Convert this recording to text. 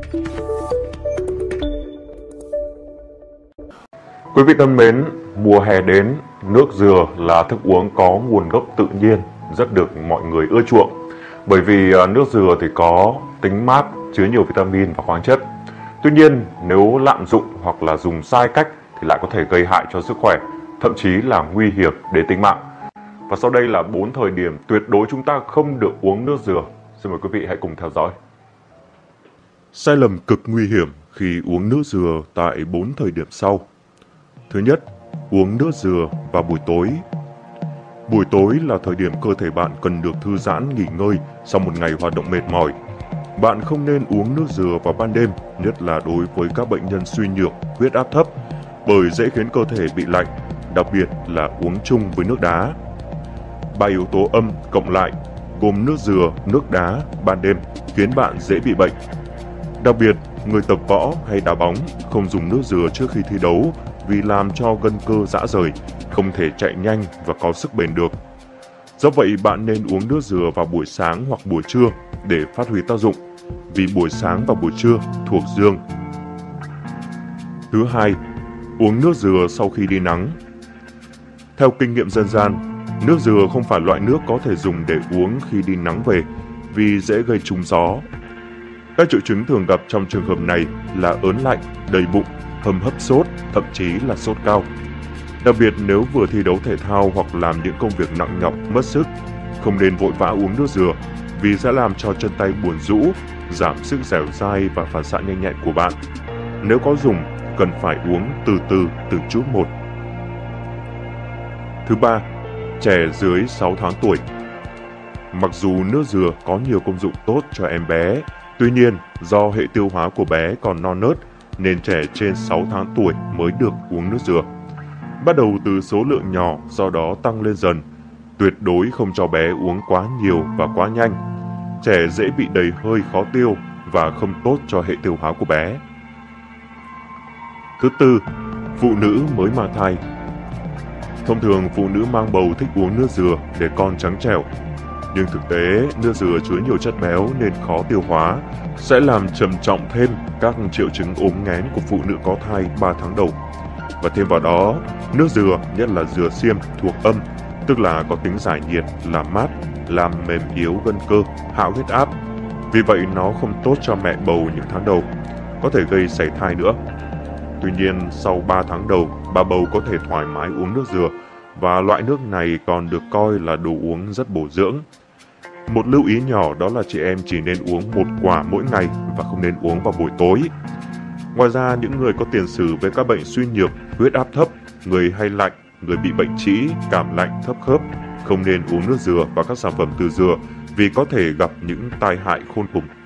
Quý vị thân mến, mùa hè đến, nước dừa là thức uống có nguồn gốc tự nhiên, rất được mọi người ưa chuộng. Bởi vì nước dừa thì có tính mát, chứa nhiều vitamin và khoáng chất. Tuy nhiên, nếu lạm dụng hoặc là dùng sai cách thì lại có thể gây hại cho sức khỏe, thậm chí là nguy hiểm đến tính mạng. Và sau đây là 4 thời điểm tuyệt đối chúng ta không được uống nước dừa. Xin mời quý vị hãy cùng theo dõi. Sai lầm cực nguy hiểm khi uống nước dừa tại 4 thời điểm sau. Thứ nhất, uống nước dừa vào buổi tối. Buổi tối là thời điểm cơ thể bạn cần được thư giãn, nghỉ ngơi sau một ngày hoạt động mệt mỏi. Bạn không nên uống nước dừa vào ban đêm, nhất là đối với các bệnh nhân suy nhược, huyết áp thấp, bởi dễ khiến cơ thể bị lạnh, đặc biệt là uống chung với nước đá. 3 yếu tố âm cộng lại, gồm nước dừa, nước đá, ban đêm, khiến bạn dễ bị bệnh. Đặc biệt, người tập võ hay đá bóng không dùng nước dừa trước khi thi đấu vì làm cho gân cơ rã rời, không thể chạy nhanh và có sức bền được. Do vậy, bạn nên uống nước dừa vào buổi sáng hoặc buổi trưa để phát huy tác dụng, vì buổi sáng và buổi trưa thuộc dương. Thứ hai, uống nước dừa sau khi đi nắng. Theo kinh nghiệm dân gian, nước dừa không phải loại nước có thể dùng để uống khi đi nắng về vì dễ gây trúng gió. Các triệu chứng thường gặp trong trường hợp này là ớn lạnh, đầy bụng, hầm hấp sốt, thậm chí là sốt cao. Đặc biệt nếu vừa thi đấu thể thao hoặc làm những công việc nặng nhọc, mất sức, không nên vội vã uống nước dừa vì sẽ làm cho chân tay buồn rũ, giảm sức dẻo dai và phản xạ nhanh nhẹn của bạn. Nếu có dùng, cần phải uống từ từ từng chút một. Thứ ba, trẻ dưới 6 tháng tuổi. Mặc dù nước dừa có nhiều công dụng tốt cho em bé, tuy nhiên do hệ tiêu hóa của bé còn non nớt nên trẻ trên 6 tháng tuổi mới được uống nước dừa. Bắt đầu từ số lượng nhỏ, do đó tăng lên dần. Tuyệt đối không cho bé uống quá nhiều và quá nhanh. Trẻ dễ bị đầy hơi, khó tiêu và không tốt cho hệ tiêu hóa của bé. Thứ tư, phụ nữ mới mang thai. Thông thường phụ nữ mang bầu thích uống nước dừa để con trắng trẻo. Nhưng thực tế, nước dừa chứa nhiều chất béo nên khó tiêu hóa, sẽ làm trầm trọng thêm các triệu chứng ốm nghén của phụ nữ có thai 3 tháng đầu. Và thêm vào đó, nước dừa, nhất là dừa xiêm thuộc âm, tức là có tính giải nhiệt, làm mát, làm mềm yếu gân cơ, hạ huyết áp. Vì vậy nó không tốt cho mẹ bầu những tháng đầu, có thể gây sảy thai nữa. Tuy nhiên, sau 3 tháng đầu, bà bầu có thể thoải mái uống nước dừa, và loại nước này còn được coi là đồ uống rất bổ dưỡng. Một lưu ý nhỏ đó là chị em chỉ nên uống 1 quả mỗi ngày và không nên uống vào buổi tối. Ngoài ra, những người có tiền sử với các bệnh suy nhược, huyết áp thấp, người hay lạnh, người bị bệnh trĩ, cảm lạnh, thấp khớp không nên uống nước dừa và các sản phẩm từ dừa vì có thể gặp những tai hại khôn cùng.